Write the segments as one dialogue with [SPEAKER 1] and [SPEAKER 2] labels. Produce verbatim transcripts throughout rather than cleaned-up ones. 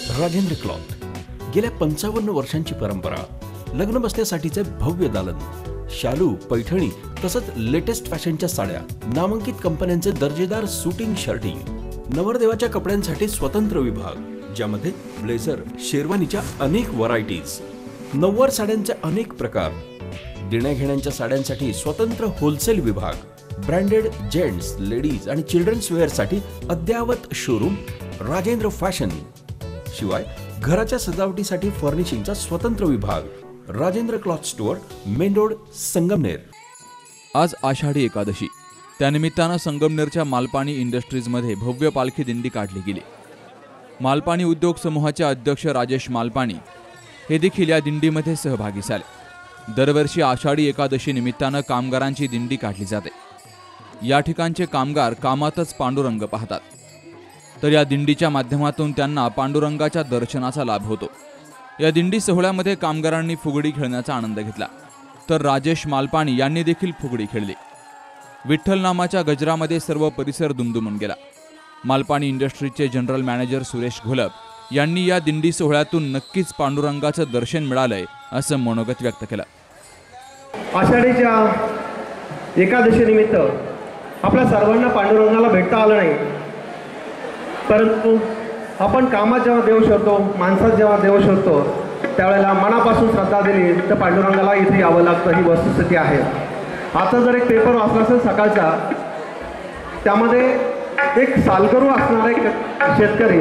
[SPEAKER 1] Rajendra cloth, गेल्या पंचावन्न वर्षांची परंपरा, लग्न बसण्यासाठीचे भव्य दालन, शालू, पैठणी तसंच लेटेस्ट फॅशनच्या साड्या, नामांकित कंपन्यांचे दर्जेदार सुटिंग शर्टिंग, नवरदेवाच्या कपड्यांसाठी स्वतंत्र विभाग ज्यामध्ये ब्लेझर, शेरवानीच्या अनेक व्हरायटीज, नऊवार साड्यांचे अनेक प्रकार, देण्याघेण्यांच्या साड्यांसाठी स्वतंत्र होलसेल विभाग, ब्रँडेड जेंट्स, लेडीज आणि चिल्ड्रन्स वेअरसाठी अद्ययावत शोरूम राजेंद्र फॅशन. शिवाय घराच्या सजावटीसाठी फर्निशिंगचा स्वतंत्र विभाग Rajendra cloth store, main road, Sangamner.
[SPEAKER 2] आज आषाढी एकादशी, त्यानिमित्तानं संगमनेरच्या मालपाणी इंडस्ट्रीजमध्ये भव्य पालखी दिंडी काढली गेली. मालपाणी उद्योग समूहाचे अध्यक्ष राजेश मालपाणी हे देखील या दिंडीमध्ये सहभागी झाले. दरवर्षी आषाढी एकादशी निमित्तानं कामगारांची दिंडी काढली जाते. या ठिकाणचे कामगार कामातच पांडुरंग पाहतात, तर या दिंडीच्या माध्यमातून त्यांना पांडुरंगाच्या दर्शनाचा लाभ होतो. या दिंडी सोहळ्यामध्ये कामगारांनी फुगडी खेळण्याचा आनंद घेतला, तर राजेश मालपाणी यांनी देखील फुगडी खेळली. विठ्ठल नामाच्या गजरामध्ये सर्व परिसर दुमदुमून गेला. मालपाणी इंडस्ट्रीजचे जनरल मॅनेजर सुरेश घोलप यांनी या दिंडी सोहळ्यातून नक्कीच पांडुरंगाचं दर्शन मिळालंय असं मनोगत व्यक्त केलं.
[SPEAKER 3] आषाढीच्या एकादशी निमित्त आपल्या सर्वांना पांडुरंगाला भेटता आलं नाही, परंतु आपण कामात जेव्हा देव शोधतो, माणसात जेव्हा देव शोधतो, त्यावेळेला मनापासून श्रद्धा दिली तर पांडुरंगाला इथे यावं लागतं. ही वस्तुस्थिती आहे. आता जर एक पेपर वाचला असेल सकाळचा, त्यामध्ये एक सालगरू असणारा एक शेतकरी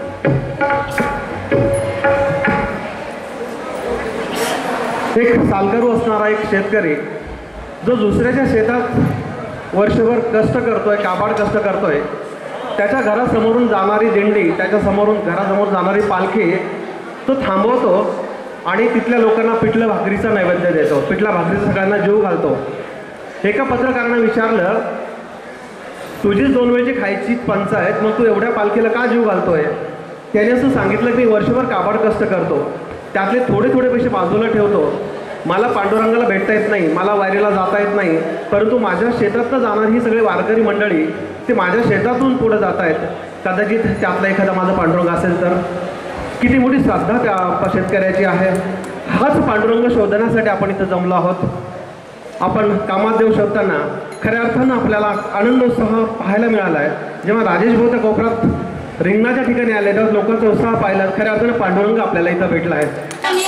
[SPEAKER 3] एक सालगरू असणारा एक शेतकरी जो दुसऱ्याच्या शेतात वर्षभर कष्ट करतोय, काबाड कष्ट करतोय, त्याच्या घरासमोरून जाणारी दिंडी, त्याच्या समोरून घरासमोर जाणारी पालखी तो थांबवतो आणि तिथल्या लोकांना पिठलं भाकरीचा नैवेद्य देतो. पिठला भाकरीचा सगळ्यांना जीव घालतो. एका पत्रकारानं विचारलं, तुझी दोन वेळची खायची पंचायत, मग तू एवढ्या पालखीला का जीव घालतोय? त्याने असं सांगितलं की वर्षभर काबाड कष्ट करतो, त्यातले थोडे थोडे पैसे बाजूला ठेवतो. मला पांडुरंगाला भेटता येत नाही, मला वारीला जाता येत नाही, परंतु माझ्या शेतातनं जाणारी ही सगळी वारकरी मंडळी ते माझ्या शेतातून पुढे जात आहेत. कदाचित त्यातला एखादा माझा पांडुरंग असेल तर. किती मोठी श्रद्धा त्या शेतकऱ्याची आहे. हाच पांडुरंग शोधण्यासाठी आपण इथं जमलो आहोत. आपण कामात देव शोधताना खऱ्या अर्थानं आपल्याला आनंद उत्साह पाहायला मिळाला आहे. जेव्हा राजेश भाऊ त्या कोपऱ्यात रिंगणाच्या ठिकाणी आले तेव्हा लोकांचा उत्साह पाहिला. खऱ्या अर्थानं पांडुरंग आपल्याला इथं भेटला आहे.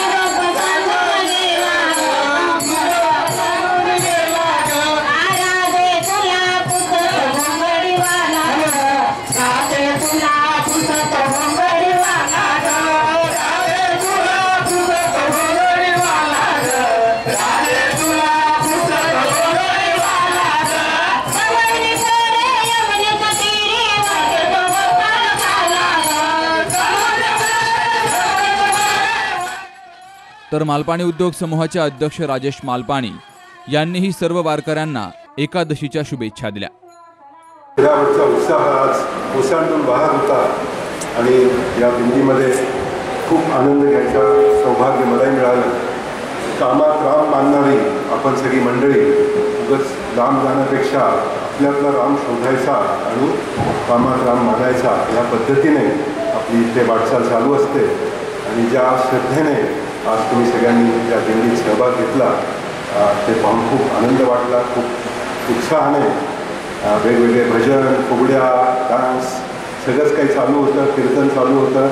[SPEAKER 2] तर मालपाणी उद्योग समूहाचे अध्यक्ष राजेश मालपाणी यांनीही सर्व वारकऱ्यांना एकादशीच्या शुभेच्छा दिल्या.
[SPEAKER 4] त्यावरचा उत्साह आज ओसांडून वाहत होता आणि या दिंडीमध्ये खूप आनंद घ्यायचा सौभाग्य मलाही मिळालं. कामात राम मानणारी आपण सगळी मंडळी उगाच राम जाण्यापेक्षा आपल्यातला राम शोधायचा आणि कामात राम मानायचा या पद्धतीने आपली इथे वाटचाल चालू असते. आणि ज्या श्रद्धेने आज तुम्ही सगळ्यांनी या दिंडीत सहभाग घेतला ते पाहून खूप आनंद वाटला. खूप उत्साहाने वेगवेगळे भजन, फुगड्या, डान्स सगळंच काही चालू होतं. कीर्तन चालू होतं.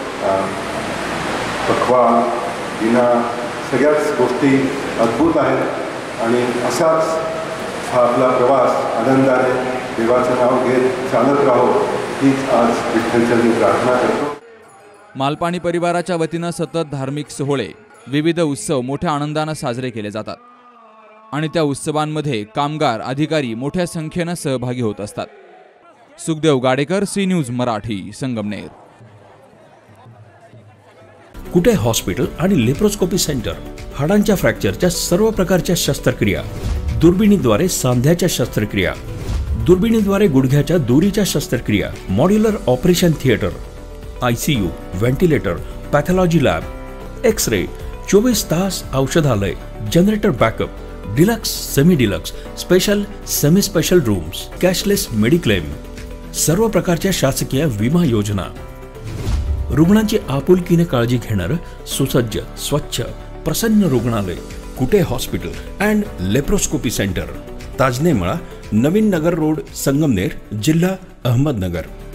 [SPEAKER 4] पखवाल, विना सगळ्याच गोष्टी अद्भुत आहेत. आणि असाच हा आपला प्रवास आनंदाने देवाचं नाव घेत चालत राहो हीच आज विठ्ठलचरणी प्रार्थना करतो.
[SPEAKER 2] मालपाणी परिवाराच्या वतीनं सतत धार्मिक सोहळे, विविध उत्सव मोठ्या आनंदानं साजरे केले जातात आणि त्या उत्सवांमध्ये कामगार, अधिकारी मोठ्या संख्येनं सहभागी होत असतात. Sukhdev Gadekar, C news Marathi, Sangamner.
[SPEAKER 1] Kute hospital आणि लेप्रोस्कोपी सेंटर, हाडांच्या फ्रॅक्चरच्या सर्व प्रकारच्या शस्त्रक्रिया, दुर्बिणीद्वारे सांध्याच्या शस्त्रक्रिया, दुर्बिणीद्वारे गुडघ्याच्या दोरीच्या शस्त्रक्रिया, modular operation theatre, ICU, ventilator, pathology lab, X ray, चोवीस तास औषधालय, generator backup, deluxe, semi deluxe, special, semi special rooms, cashless mediclaim, सर्व प्रकारच्या शासकीय विमा योजना, रुग्णांची आपुलकीने काळजी घेणारं सुसज्ज स्वच्छ प्रसन्न रुग्णालय Kute hospital and laparoscopy centre, Tajne Mala, Navin Nagar road, Sangamner, जिल्हा अहमदनगर.